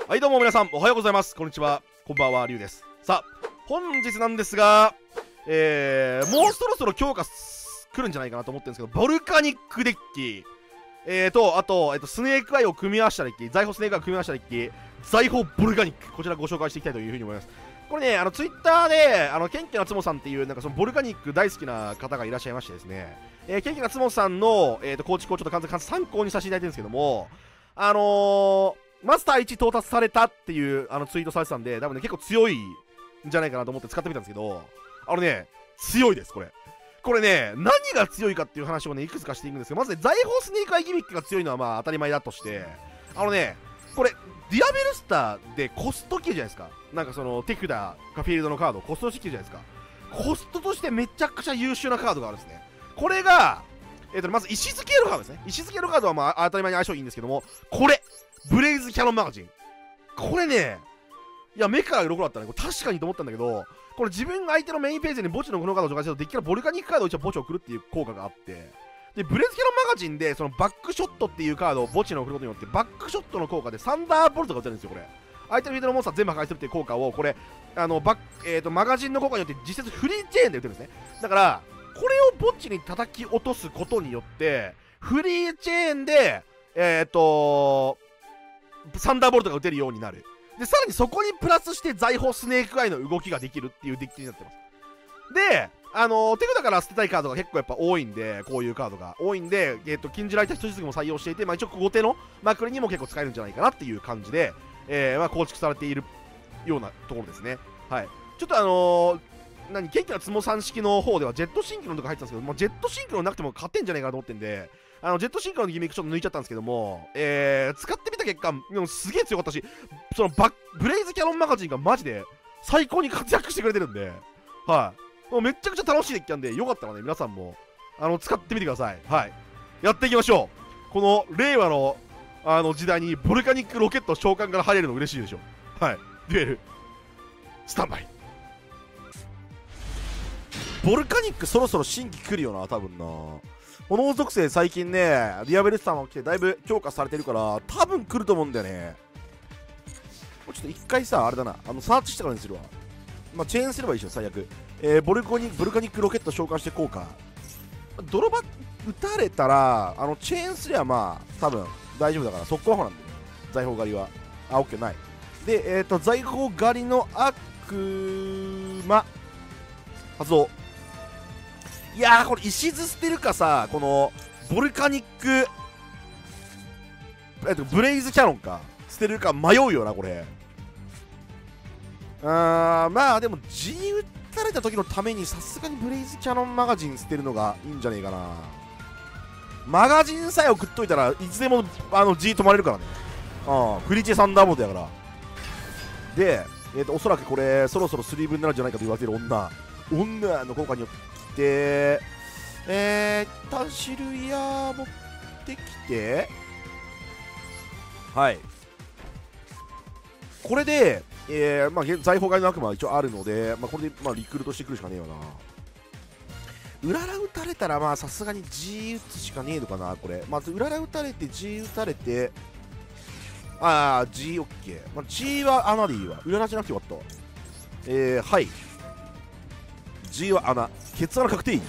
はいどうも皆さんおはようございます。こんにちは、こんばんは、りゅうです。さあ本日なんですが、もうそろそろ強化来るんじゃないかなと思ってるんですけど、ボルカニックデッキあと、スネークアイを組み合わせたデッキ、財宝スネークアイを組み合わせたデッキ、財宝ボルカニック、こちらご紹介していきたいというふうに思います。これね、ツイッターでケンケナツモさんっていうなんかそのボルカニック大好きな方がいらっしゃいましてですね、ケンケナツモさんの、構築をちょっと完全参考にさせていただいてるんですけども、マスター1到達されたっていうツイートされてたんで、多分ね、結構強いんじゃないかなと思って使ってみたんですけど、強いです、これ。これね、何が強いかっていう話をね、いくつかしていくんですけど、まずね、財宝スネークアイギミックが強いのはまあ当たり前だとして、これ、ディアベルスターでコスト切るじゃないですか。なんかその、手札かフィールドのカードをコストとして切るじゃないですか。コストとしてめちゃくちゃ優秀なカードがあるんですね。これが、まず石付けのカードですね。石付けのカードはまあ当たり前に相性いいんですけども、これブレイズキャノンマガジン。これね、いや、目から鱗だったね。これ確かにと思ったんだけど、これ自分が相手のメインページに墓地のこのカードを紹介すると、デッキからボルカニックカードを一応墓地を送るっていう効果があって、で、ブレイズキャノンマガジンで、そのバックショットっていうカードを墓地に送ることによって、バックショットの効果でサンダーボルトが打てるんですよ、これ。相手のフィールドのモンスター全部破壊するっていう効果を、これ、マガジンの効果によって実質フリーチェーンで打てるんですね。だから、これを墓地に叩き落とすことによって、フリーチェーンで、サンダーボルトが打てるようになる。で、さらにそこにプラスして財宝スネークアイの動きができるっていうデッキになってます。で、手札から捨てたいカードが結構やっぱ多いんで、こういうカードが多いんで、禁じられた人質も採用していて、まあ一応後手のマクリにも結構使えるんじゃないかなっていう感じで、まあ構築されているようなところですね。はい。ちょっとケンキなツモさん式の方ではジェットシンクロンとか入ってたんですけど、まあ、ジェットシンクロンなくても勝てんじゃないかなと思ってんで、ジェットシンクロンのギミックちょっと抜いちゃったんですけども、使ってみた結果、でもすげえ強かったし、そのブレイズキャノンマガジンがマジで最高に活躍してくれてるんで、はい。もうめっちゃくちゃ楽しいデッキなんで、よかったらね、皆さんも、使ってみてください。はい。やっていきましょう。この令和の、時代にボルカニックロケット召喚から入れるの嬉しいでしょ。はい。デュエル、スタンバイ。ボルカニックそろそろ新規来るよな、多分な。炎属性最近ね、ディアベルスターも来てだいぶ強化されてるから、多分来ると思うんだよね。ちょっと一回さ、あれだな、サーチしてからにするわ。まあ、チェーンすればいいでしょ、最悪。ボルカニックロケット召喚して効果。泥場撃たれたら、チェーンすればまあ、多分大丈夫だから、速攻砲なんでね。財宝狩りは。あ、オッケーない。で、財宝狩りの悪魔、発動。いやー、これ石図捨てるかさ、このボルカニックブレイズキャノンか捨てるか迷うよな、これ。まあでも G 打たれた時のためにさすがにブレイズキャノンマガジン捨てるのがいいんじゃねえかな。マガジンさえ送っといたらいつでもG 止まれるからね。フリーチェサンダーボードやから。で、おそらくこれそろそろスリーブになるんじゃないかと言われている女の効果によって一旦シルイヤー持ってきて、はい、これで、まあ、財宝狩りの悪魔は一応あるので、まあ、これで、まあ、リクルートしてくるしかねえよな。うらら打たれたらまあさすがに G 打つしかねえのかな、これ。まずうらら打たれて G 打たれて、G オッケー、まあ、G は穴でいいわ。うららじゃなくてよかった。はい、G は穴、ケツ穴確定。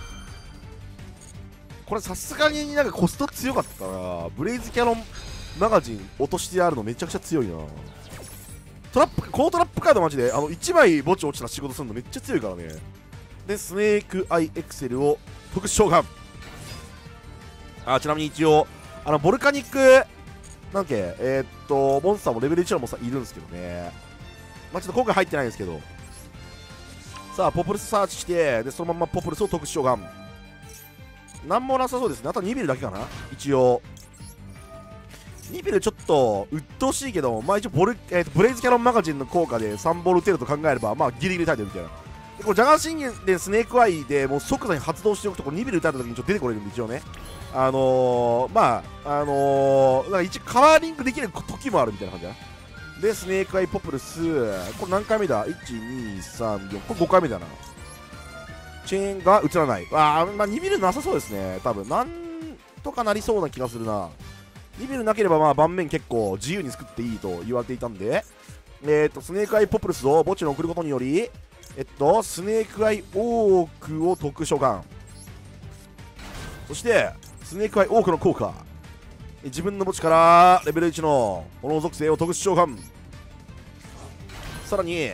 これさすがになんかコスト強かったな。ブレイズキャノンマガジン落としてあるのめちゃくちゃ強いな。このトラップカードマジで1枚墓地落ちたら仕事するのめっちゃ強いからね。でスネークアイエクセルを特殊召喚。ちなみに一応ボルカニックなんけモンスターもレベル1のモンスターいるんですけどね。まあちょっと今回入ってないんですけど、さあポプルスサーチして、でそのままポプルスを特殊召喚。なんもなさそうですね。あと2ビルだけかな一応。2ビルちょっと鬱陶しいけど、まあ一応ブレイズキャノンマガジンの効果で3ボール打てると考えれば、まあギリギリ耐えてるみたいな。でこれジャガー信玄でスネークアイでもう即座に発動しておくと、これ2ビル打たれた時にちょっと出てこれるんで、一応ね。まあなんか一応カラーリングできる時もあるみたいな感じだな。でスネークアイポプルス、これ何回目だ ?1、2、3、4、これ5回目だな。チェーンが映らない。まあ2ビルなさそうですね。多分なんとかなりそうな気がするな。 リベルなければまあ盤面結構自由に作っていいと言われていたんで、スネークアイポプルスを墓地に送ることにより、スネークアイオークを特召喚、そしてスネークアイオークの効果、自分の墓地からレベル1の炎属性を特殊召喚、さらに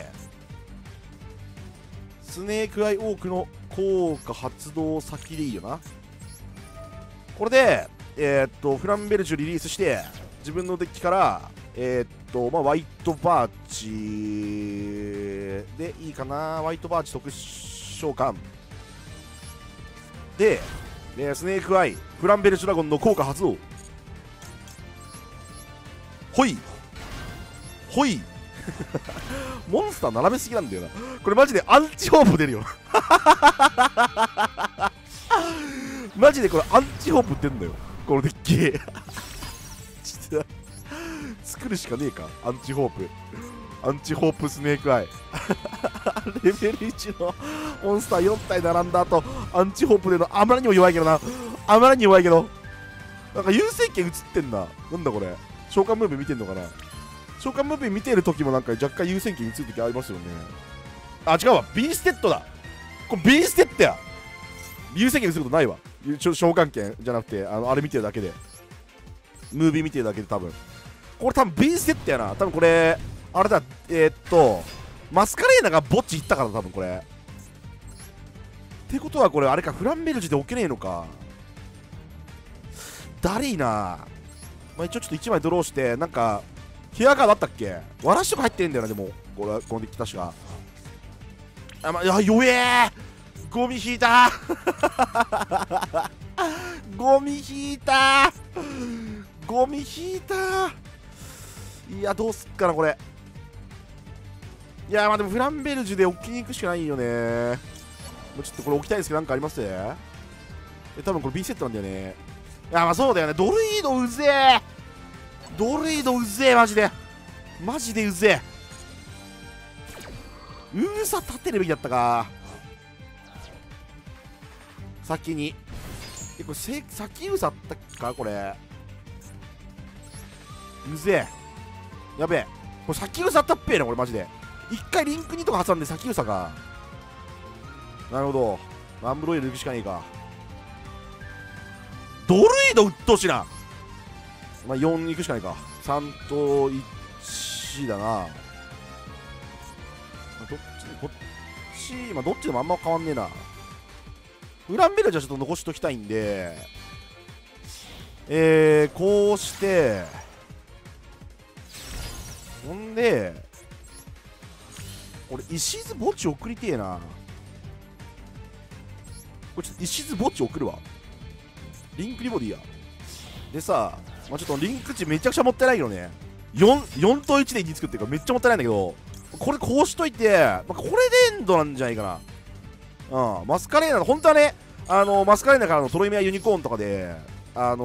スネークアイオークの効果発動先でいいよな。これでフランベルジュリリースして自分のデッキからまあ、ワイトバーチでいいかな。ワイトバーチ特殊召喚で、スネークアイフランベルジュラゴンの効果発動、ほいほいモンスター並べすぎなんだよな。これマジでアンチホープ出るよマジでこれアンチホープ出んだよこのデッキちょっと作るしかねえか。アンチホープスネークアイレベル1のモンスター4体並んだ後アンチホープでのあまりにも弱いけどな。あまりに弱いけどなんか優勢権映ってんだ。なんだこれ、召喚ムービー見てんのかな。召喚ムービー見てる時もなんか若干優先権映る時ありますよね。あ、違うわ、ビーステッドだ。これビーステッドや。優先権映ることないわ。召喚権じゃなくてあれ見てるだけで、ムービー見てるだけで多分これ多分ビーステッドやな。多分これあれだ、マスカレーナが墓地行ったから多分これってことはこれあれか、フランベルジュで置けねえのか。だりーな。まあ一応ちょっと1枚ドローしてなんかヒアガードあったっけ。わらしとか入ってんだよな。でもこのデッキ確かいや弱えー。ゴミ引いたゴミ引いたゴミ引いた。いやどうすっかなこれ。いやまあでもフランベルジュで置きに行くしかないよね。もうちょっとこれ置きたいですけどなんかあります？多分これ B セットなんだよね。いやまあそうだよね。ドルイードうぜえ。ドルイードうぜえマジで。マジでうぜえ。ウーサ立てるべきだったか先に。これ先ウーサあったかこれ。うぜえ。やべえ。これ先ウーサあったっぺえなこれマジで。一回リンク2とか挟んで先ウーサか。なるほど。アンブロイル行くしかねえか。ドルイードうっとうしいな。まあ4行くしかないか。3と1だな。どっちこっち、まあどっちでもあんま変わんねえな。フランベルジュはちょっと残しときたいんで、こうしてほんで俺石津墓地送りてえな。これちょっと石津墓地送るわ。リンクリボディやでさ、まあ、ちょっとリンク値めちゃくちゃもったいないけどね。4と1で2作ってるからめっちゃもったいないんだけど、これこうしといて、まあ、これでエンドなんじゃないかな。マスカレーナ本当はね、マスカレーナからのトロイメアユニコーンとかで墓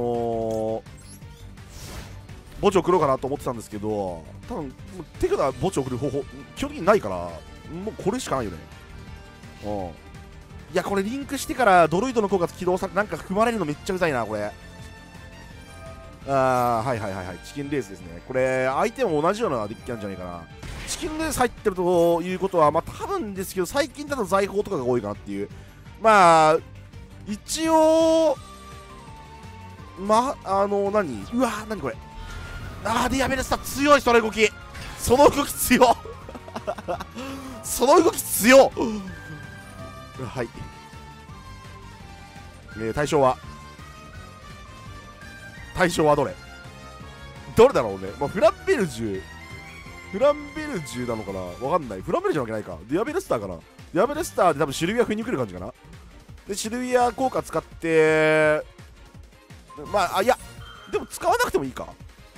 地送ろうかなと思ってたんですけど、多分手札墓地送る方法基本的にないから、もうこれしかないよね。いやこれリンクしてからドロイドの効果起動されなんか踏まれるのめっちゃうざいなこれ。はいはいはいはい、チキンレースですね。これ相手も同じようなデッキなんじゃないかな。チキンレース入ってるということはまあ多分ですけど最近だと財宝とかが多いかなっていう。まあ一応ま何うわ何これ。ディアベルスタ強い。その動きその動き強っその動き強っはい、対象はどれだろうね。まあ、フランベルジュなのかなわかんない。フランベルジュなわけないか。ディアベルスターかな。ディアベルスターで多分シルビア振りに来る感じかな。でシルビア効果使ってまあいやでも使わなくてもいいか。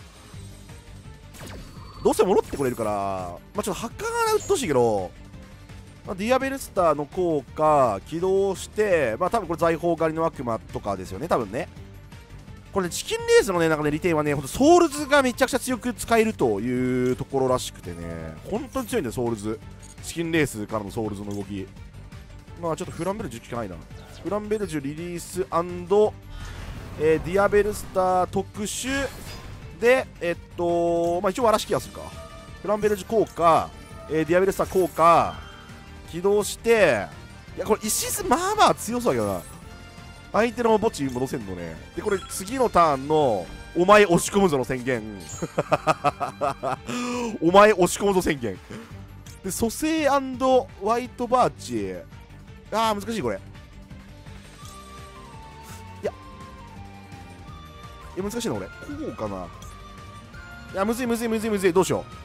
どうせ戻ってこれるから、まあちょっとハッカーがうっとうしいけど、まあ、ディアベルスターの効果起動して、まあ多分これ財宝狩りの悪魔とかですよね多分ね。これねチキンレースのねなんかね利点はねほんとソウルズがめちゃくちゃ強く使えるというところらしくてね、本当に強いんだよソウルズ。チキンレースからのソウルズの動き。まあちょっとフランベルジュ効かないな。フランベルジュリリース&ディアベルスター特殊でまあ一応嵐気がするか。フランベルジュ効果、ディアベルスター効果起動して、いやこれ石数まあまあ強そうだけどな。相手の墓地戻せんのね。でこれ次のターンのお前押し込むぞの宣言お前押し込むぞ宣言で蘇生&ワイトバーチ。難しいこれ。いや難しいなこれ。こうかな。いやむずいどうしよ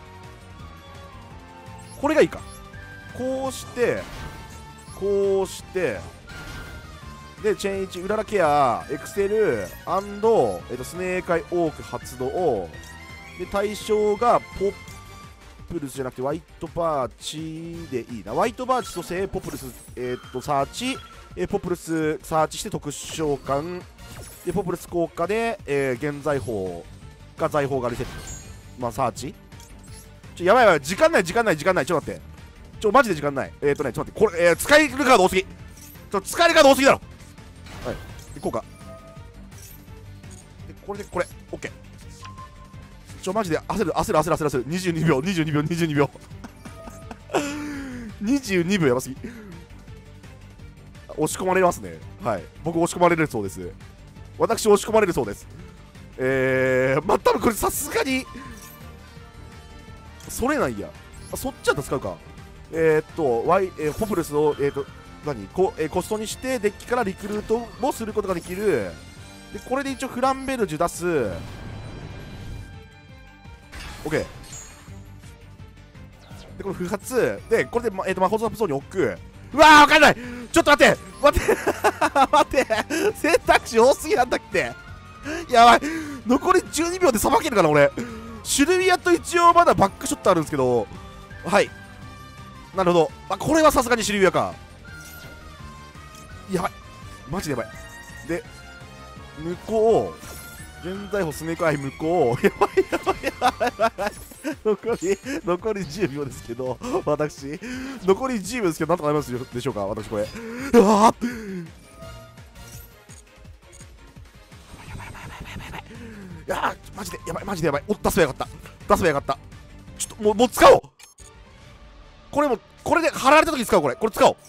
う。これがいいか。こうしてでチェーン1、うららケア、エクセル、スネーカイオーク発動で、対象がポップルスじゃなくてワイトバーチでいいな。ワイトバーチ蘇生、ポップルス、サーチ、ポップルスサーチして特殊召喚で、ポップルス効果で、現在法が財宝がリセット。サーチやばい時間ないちょっと待ってマジで時間ない。ちょっと待ってこれ、使えるカード多すぎ。使えるカード多すぎだろ。はい行こうか。でこれオッケー。マジで焦る22秒22秒やばすぎ。押し込まれますね。はい、僕押し込まれるそうです。私押し込まれるそうです。多分これさすがにそれないや。そっちだったら使うか。ポプルスをコストにしてデッキからリクルートもすることができる。でこれで一応フランベルジュ出す。 OK でこれ不発でこれで、魔法サプソーに置く。うわーわかんない。ちょっと待って選択肢多すぎなんだって。やばい残り12秒でさばけるかな俺。シルビアと一応まだバックショットあるんですけど、はいなるほど。これはさすがにシルビアか。やばいマジでやばい。で向こう現在歩スネークアイ向こう。やばい残り10秒ですけど、私残り10秒ですけどなんとかなりますでしょうか。私これうわーいやーマジでやばい。出せばよかったちょっともう使おう。これで貼られた時使おう。これ使おう。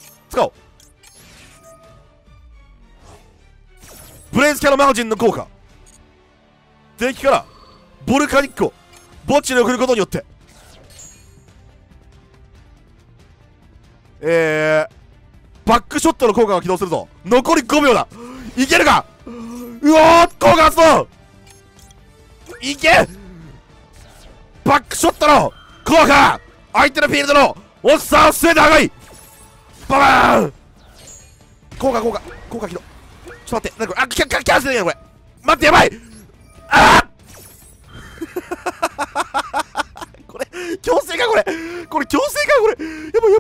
ブレイズキャノマガジンの効果、デッキからボルカニックを墓地に送ることによってバックショットの効果が起動するぞ。残り5秒だ。いけるか。うおー効果発動いけ。バックショットの効果、相手のフィールドのおっさんを据えて上がりババーン。効果起動。ちょっと待って、キャンセルだよこれ。待って、やばい。これ強制か。これ強制か。これやばい。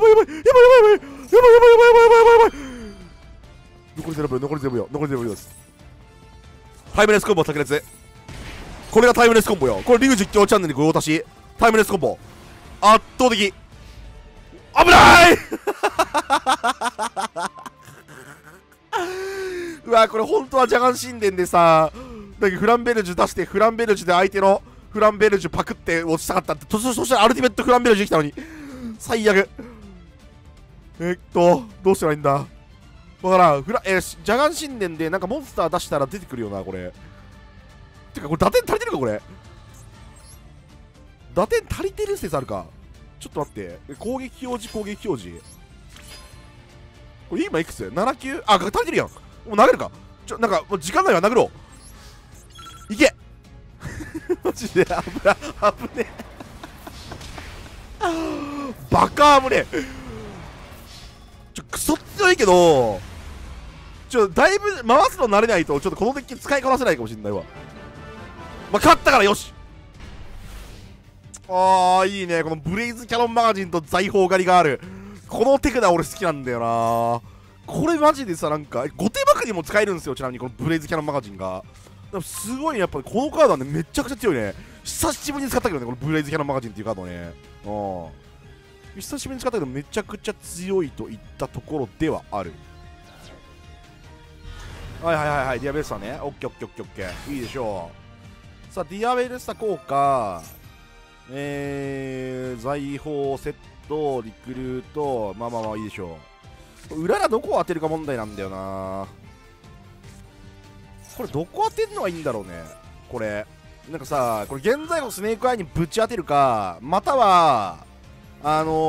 残り0秒です。タイムレスコンボ炸裂。これがタイムレスコンボよ。これリグ実況チャンネルご用達。タイムレスコンボ圧倒的。危ない。うわこれ本当はジャガン神殿でさ、フランベルジュ出してフランベルジュで相手のフランベルジュパクって落ちたかったって。そしたらアルティメットフランベルジュできたのに最悪。どうしたらいいんだ。だからジャガン神殿でモンスター出したら出てくるよなこれ。てかこれ打点足りてるか。これ打点足りてる説あるか。ちょっと待って、攻撃表示これ今いくつ ?7 級足りてるやん。もう投げるか。もう時間ないわ。殴ろう。いけマジで危ねえバカ危ねえ。クソ強いけどだいぶ回すの慣れないとちょっとこのデッキ使いこなせないかもしれないわ。勝ったからよし。いいね。このブレイズキャノンマガジンと財宝狩りがあるこの手札俺好きなんだよな。これマジでさ後手幕にも使えるんですよ。ちなみにこのブレイズキャノンマガジンがすごいね。やっぱりこのカードはねめちゃくちゃ強いね。久しぶりに使ったけどねこのブレイズキャノンマガジンっていうカードね。久しぶりに使ったけどめちゃくちゃ強いといったところではある。はいディアベースさんね。オッケーいいでしょう。 さあディアベルスタ効果、財宝セットリクルート、まあまあまあいいでしょう。裏がどこを当てるか問題なんだよな。これどこ当てるのがいいんだろうね。これなんかさ、これ現在のスネークアイにぶち当てるか、またはス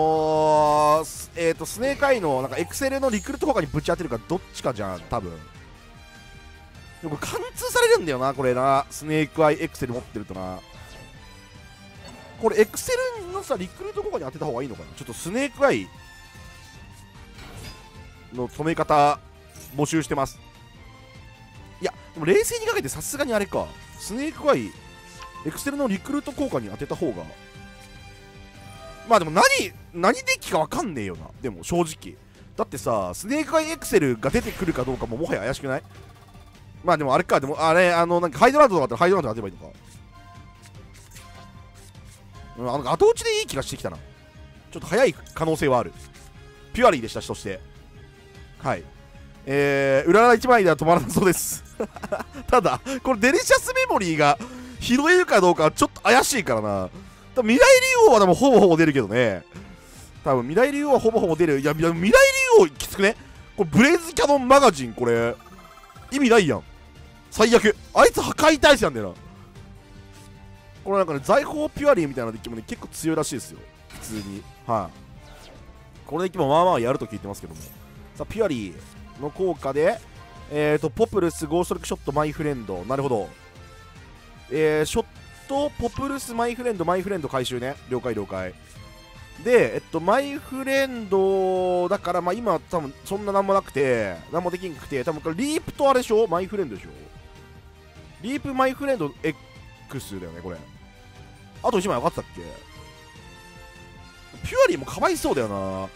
ネークアイのなんかエクセルのリクルート効果にぶち当てるか、どっちかじゃん多分。でもこれ貫通されるんだよな、これな。スネークアイエクセル持ってるとな。これエクセルのさリクルート効果に当てた方がいいのかな。ちょっとスネークアイの止め方募集してます。いやでも冷静にかけてさすがにあれか、スネークアイエクセルのリクルート効果に当てた方が、まあでも何デッキか分かんねえよな。でも正直だってさ、スネークアイエクセルが出てくるかどうかももはや怪しくない？まあでもあれか、でもあれなんかハイドランドとかだったらハイドランド当てればいいのか。後打ちでいい気がしてきたな。ちょっと早い可能性はある。ピュアリーでしたし、そしてはいうらら1枚では止まらなそうですただこれデリシャスメモリーが拾えるかどうかはちょっと怪しいからな。多分未来竜王はでもほぼほぼ出るけどね。多分未来竜王はほぼほぼ出る。いや未来竜王きつくね。これブレイズキャノンマガジン、これ意味ないやん。最悪あいつ破壊耐性なんだよな。これなんかね、財宝ピュアリーみたいなデッキもね結構強いらしいですよ普通に。はい、このデッキもまあまあやると聞いてますけども。さあピュアリーの効果でポプルスゴーストリックショットマイフレンド、なるほど。ショットポプルスマイフレンド回収ね。了解了解。でマイフレンドだから、まあ今多分そんななんもなくてなんもできんくて、多分これリープとあれでしょ、マイフレンドでしょ。リープマイフレンド X だよねこれ。あと1枚分かってたっけ。ピュアリーもかわいそうだよな。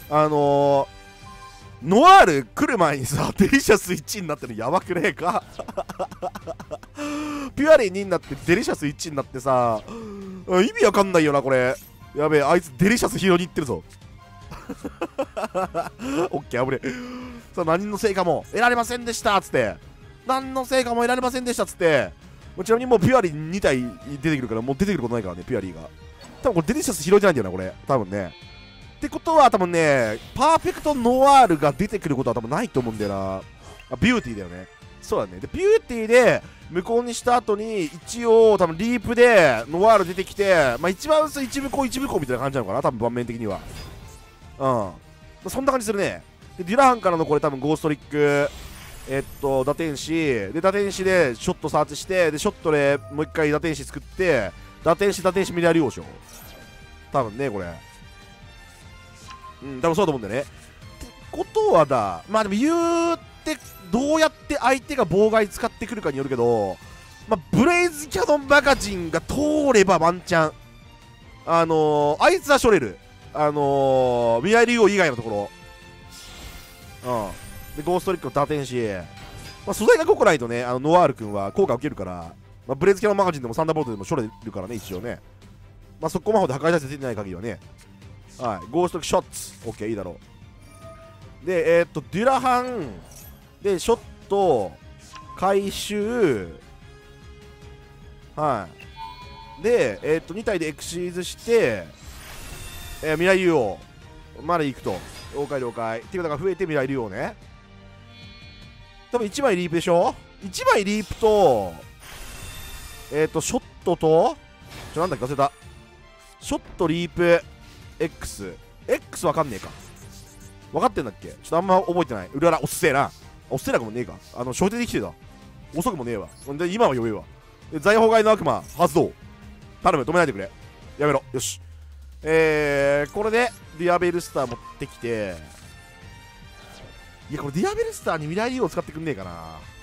ノワール来る前にさデリシャス1になってるのやばくねえかピュアリー2になってデリシャス1になってさ、意味わかんないよなこれ。やべえ、あいつデリシャス拾いに行ってるぞオッケー、危ねえ。さあ何の成果も得られませんでしたっつって、何の成果も得られませんでしたっつって、ちなみにもうピュアリー2体出てくるから、もう出てくることないからねピュアリーが。多分これデリシャス拾いじゃないんだよなこれ多分ね。ってことは多分ね、パーフェクトノワールが出てくることは多分ないと思うんだよな。ビューティーだよね。そうだね。でビューティーで無効にした後に一応多分リープでノワール出てきて、まあ一番薄い一部項みたいな感じなのかな多分盤面的には。そんな感じするね。でデュラハンからのこれ多分ゴーストリック打天使で、打天使でショットサーチして、でショットでもう一回打天使作って、打天使ミラーリオーション多分ねこれ。多分そうだと思うんだよね。ってことはだ、まあでも言うてどうやって相手が妨害使ってくるかによるけど、まあ、ブレイズキャノンマガジンが通ればワンチャンあいつはしょれる。未来竜王以外のところ、でゴーストリックの打天使、まあ、素材が濃くないとねノワール君は効果受けるから、まあ、ブレイズキャノンマガジンでもサンダーボルトでもしょれるからね一応ね。まあ速攻魔法で破壊体制出てない限りはね。はい、ゴーストリックショッツ OK いいだろう。でデュラハンでショット回収、はいで2体でエクシーズして、未来竜王まで行くと。了解了解。っていうことが増えて未来竜王ね。多分1枚リープでしょ。1枚リープとショットとなんだっけ忘れた。ショットリープ X わかんねえか。分かってんだっけ。ちょっとあんま覚えてない。うららおっせえな。おっせえなかもねえか。初手できてた。遅くもねえわ。で今は余裕わ。で財宝外の悪魔発動。頼む止めないでくれ。やめろ。よし。これでディアベルスター持ってきて、いやこれディアベルスターに未来リーを使ってくんねえかな。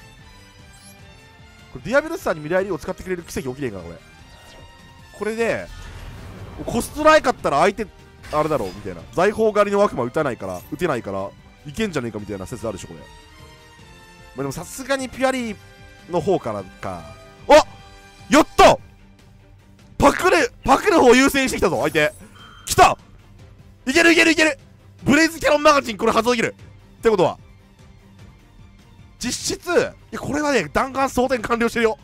これディアベルスターに未来リーを使ってくれる奇跡起きねえかなこれ。これでコストないかったら相手あれだろうみたいな。財宝狩りの悪魔打てないからいけんじゃねえかみたいな説あるでしょこれ。まあ、でもさすがにピュアリーの方からか。あやったパクる方優先してきたぞ相手。来たいけるブレイズキャノンマガジンこれ発動できるってことは実質いやこれはね弾丸装填完了してるよ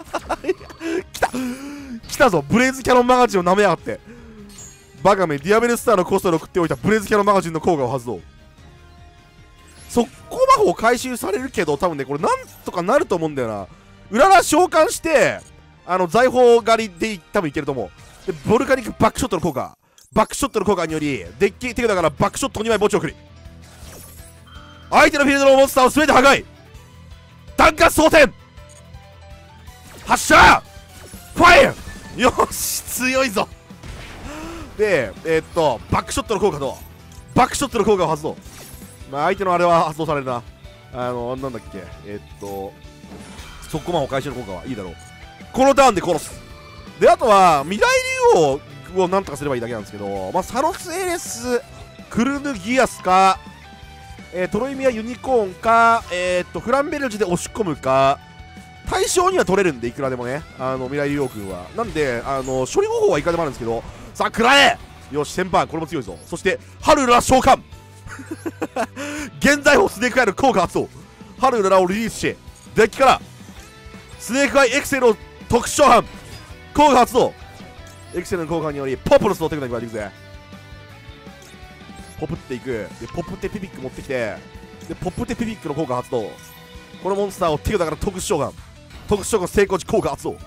来たぞ、ブレイズキャノンマガジンを舐めやがって。バカめ、ディアベルスターのコストで送っておいたブレイズキャノンマガジンの効果を発動。速攻魔法回収されるけど、多分ね、これなんとかなると思うんだよな。うらら召喚して、財宝狩りで多分いけると思う。で、ボルカニックバックショットの効果。バックショットの効果により、デッキ手札からバックショット2枚墓地を送り。相手のフィールドのモンスターを全て破壊。弾丸装填発射ファイヤよし、強いぞ。で、バックショットの効果と、バックショットの効果を発動。まあ、相手のあれは発動されるな。なんだっけ、速攻魔法回収の効果はいいだろう。このターンで殺す。で、あとは、未来竜王をなんとかすればいいだけなんですけど、まあ、サロスエレス、クルヌギアスか、トロイミアユニコーンか、フランベルジュで押し込むか、対象には取れるんで、いくらでもね、未来竜王君は。なんで、処理方法はいくらでもあるんですけど、さあ、食らえよし、先輩、これも強いぞ。そして、ハルラ召喚現在法スネークアイの効果発動。ハルラをリリースし、デッキから、スネークアイエクセルの特殊召喚効果発動。エクセルの効果により、ポプルスの手札に加えていくぜ。ポプっていく。で、ポプテピピック持ってきて、で、ポプテピピックの効果発動。このモンスターを手札から特殊召喚。特殊召喚成功時効果発動。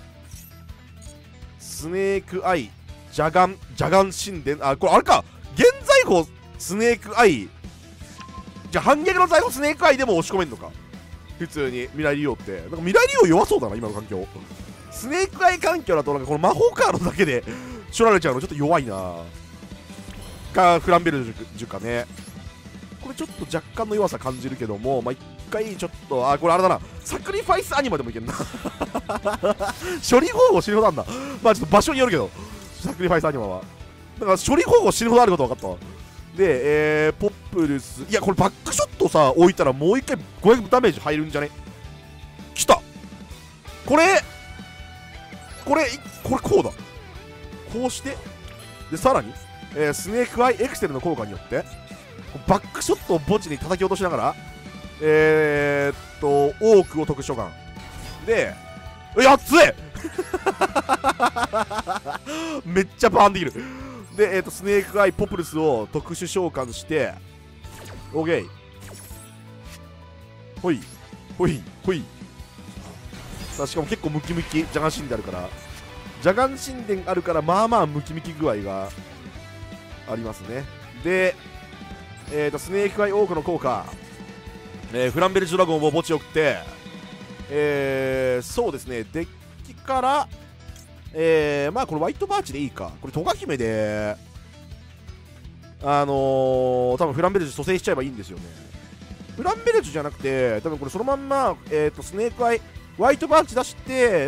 スネークアイ、ジャガン神殿。あ、これあれか。現在法スネークアイ。じゃあ反逆の在庫スネークアイでも押し込めんのか。普通に未来利用って。なんか未来利用弱そうだな、今の環境。スネークアイ環境だとなんかこの魔法カードだけでしょられちゃうのちょっと弱いな。か、フランベルジュかね。これちょっと若干の弱さ感じるけども、まあ、一回ちょっと、あ、これあれだな。サクリファイスアニマでもいけんな。処理方法死ぬほどあんだ。まあちょっと場所によるけど、サクリファイスアニマは。だから処理方法死ぬほどあること分かったわ。で、ポップルス。いや、これバックショットさ、置いたらもう一回500ダメージ入るんじゃね？来た！これこうだ。こうして、で、さらに、スネークアイエクセルの効果によって、バックショットを墓地に叩き落としながら、オークを特殊召喚。で、やっつえめっちゃバーンできる。で、スネークアイポプルスを特殊召喚して、オーケー。ほい、ほい、ほい。さあ、しかも結構ムキムキ、ジャガン神殿あるから、ジャガン神殿あるから、まあまあムキムキ具合がありますね。で、スネークアイオークの効果、フランベルジュドラゴンを墓地送って、そうですね、デッキから、まあこれホワイトバーチでいいか。これトガ姫で多分フランベルジュ蘇生しちゃえばいいんですよね。フランベルジュじゃなくて多分これそのまんまスネークアイホワイトバーチ出して、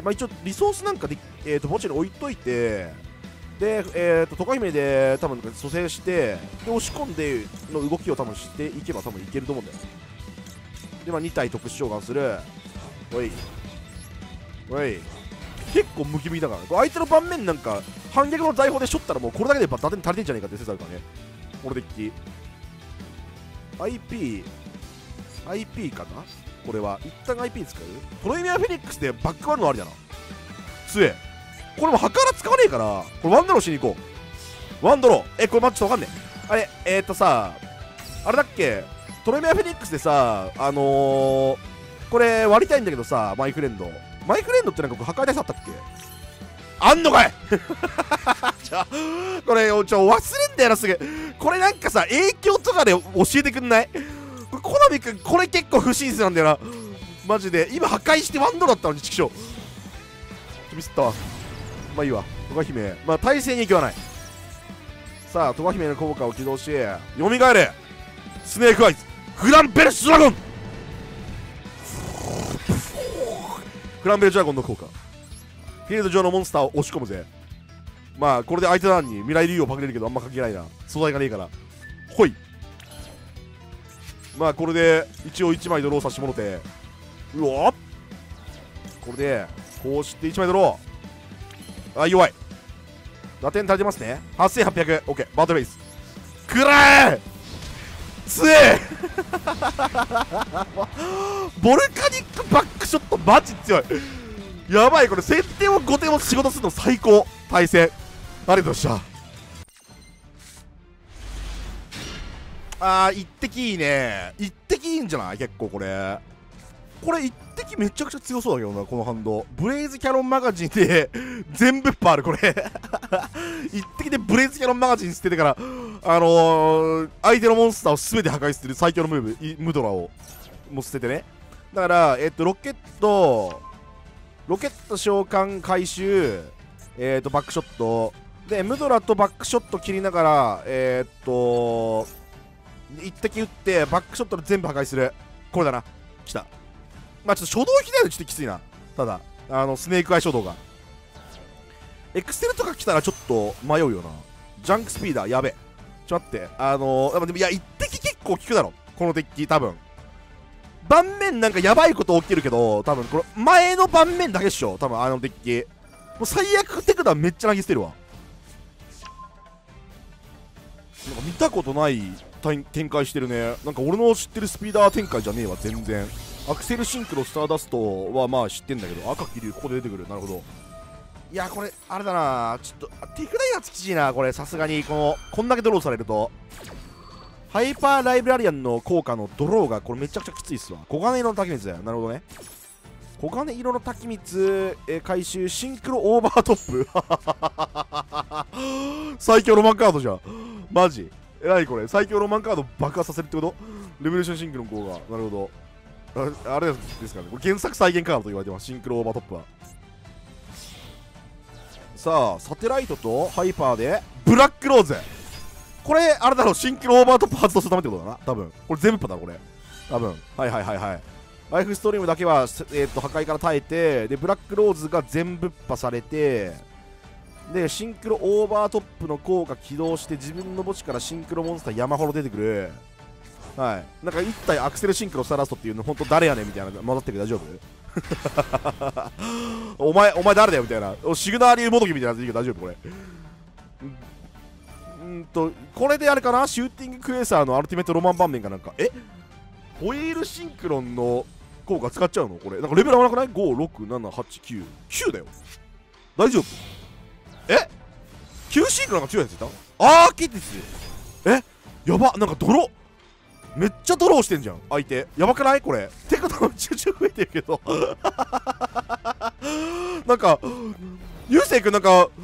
まあ、一応リソースなんかで墓地に置いといて、でトガ姫で多分蘇生して、で押し込んでの動きを多分していけば多分いけると思うんだよ。でまあ2体特殊召喚する。おいおい、結構ムキムキだから、ね、相手の盤面なんか反逆の財宝でしょったらもうこれだけで打点足りてんじゃねえかって説あるからね。このデッキ IP かな。これは一旦 IP 使う。トロイミアフェニックスでバック割るのありだな。強え。これもハカラ使わねえから、これワンドローしに行こう。ワンドロー、これマッチわかんねえ。あれさ、あれだっけ、トロイミアフェニックスでさ、これ割りたいんだけどさ、マイフレンドってなんか破壊ダイスあったっけ。あんのかいこれ忘れんだよなすぐ。これなんかさ影響とかで教えてくんない？コナミくんこれ結構不親切なんだよなマジで。今破壊してワンドロだったのにチキショーミスったわ。まあいいわ。トガ姫、まあ耐性に影響はない。さあトガ姫の効果を起動し蘇れスネークアイズフランベルスドラゴン。フランベルドラゴンの効果、フィールド上のモンスターを押し込むぜ。まあこれで相手団に未来竜をパクれるけどあんま関係ないな、素材がねえから。ほい。まあこれで一応1枚ドローさしてもろて、うわっ、これでこうして1枚ドロー。あ、弱い。打点足りてますね。8800。 OK、 バトルフェイスくらえ強えボルカニックバックショットマジ強い。 やばい、これ先手を後手を仕事するの最高。対戦ありがとうございました。一滴いいね。一滴いいんじゃない？結構これ一滴めちゃくちゃ強そうだけどな、このハンド。ブレイズキャノンマガジンで全部あるこれ一滴でブレイズキャノンマガジン捨ててから相手のモンスターを全て破壊する最強のムーブ、ムドラをもう捨ててね。だからロケット召喚回収、バックショットでムドラとバックショット切りながら一滴打ってバックショットで全部破壊する。これだな。来た。まあちょっと初動機だよね。ちょっときついな。ただスネークアイ初動がエクセルとか来たらちょっと迷うよな。ジャンクスピーダーやべえ。ちょっと待って。でもいや一滴結構効くだろこのデッキ。多分盤面なんかやばいこと起きるけど、多分これ前の盤面だけっしょ多分デッキ。もう最悪手札めっちゃ投げ捨てるわ。なんか見たことない展開してるね。なんか俺の知ってるスピーダー展開じゃねえわ全然。アクセルシンクロスターダストはまあ知ってんだけど、赤黄竜ここで出てくる。なるほど。いやこれあれだな、ちょっと手札やつきちいなこれ。さすがにこんだけドローされるとハイパーライブラリアンの効果のドローがこれめちゃくちゃきついっすわ。黄金色の滝水だよ。なるほどね。黄金色の滝水、回収シンクロオーバートップ最強ロマンカードじゃんマジ。何これ最強ロマンカード爆破させるってこと？レボリューションシンクロの効果。なるほど。あれですかね、これ原作再現カードと言われてます。シンクロオーバートップは。さあサテライトとハイパーでブラックローズ。これあれだろ、シンクロオーバートップ発動するためってことだな多分。これ全部パだろこれ多分。はいはいはいはい。ライフストリームだけは、破壊から耐えて、でブラックローズが全部破されて、でシンクロオーバートップの効果起動して自分の墓地からシンクロモンスター山ほど出てくる。はい。なんか1体アクセルシンクロスターラストっていうのほんと誰やねんみたいな混ざってるけど大丈夫お前誰だよみたいな。シグナーリューモドキみたいなやついいけど大丈夫これ。これであれかな、シューティングクエーサーのアルティメットロマン盤面かなんか。ホイールシンクロンの効果使っちゃうのこれ。なんかレベル上がらなくない？ 5、6、7、8、9。9だよ。大丈夫？9シンクロンが強いやついた？アーキティス。やば。なんか泥めっちゃドローしてんじゃん相手。やばくないこれ。手札もちょちょ増えてるけどなんかゆうせいくん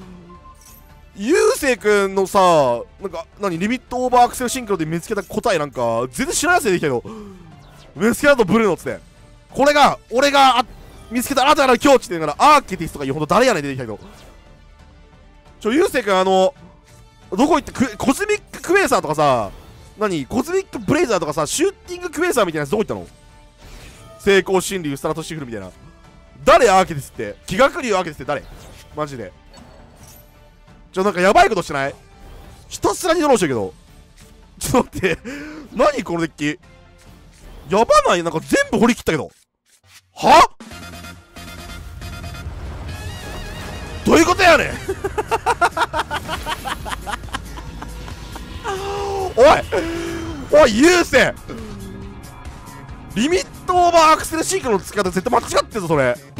のさ、なんかリミットオーバーアクセルシンクロで見つけた答えなんか全然知らないやつできたけど、見つけたとブルーノっつって、これが俺が見つけた新たな境地って言うからアーケティスとかいうほんと誰やねん出てきたけど、ゆうせいくんどこ行ってコズミッククエーサーとかさ、コズミックブレイザーとかさ、シューティングクエーサーみたいなやつどこ行ったの？成功神竜スタラトシフルみたいな。誰アーケティスって？気学流アーケティスって誰？マジでなんかやばいことしてない？ひたすらにドローしてるけど。ちょっと待って何このデッキやばない？なんか全部掘り切ったけど。は？どういうことやねんおいゆうせい、リミットオーバーアクセルシンクロの使い方絶対間違ってるぞそれ。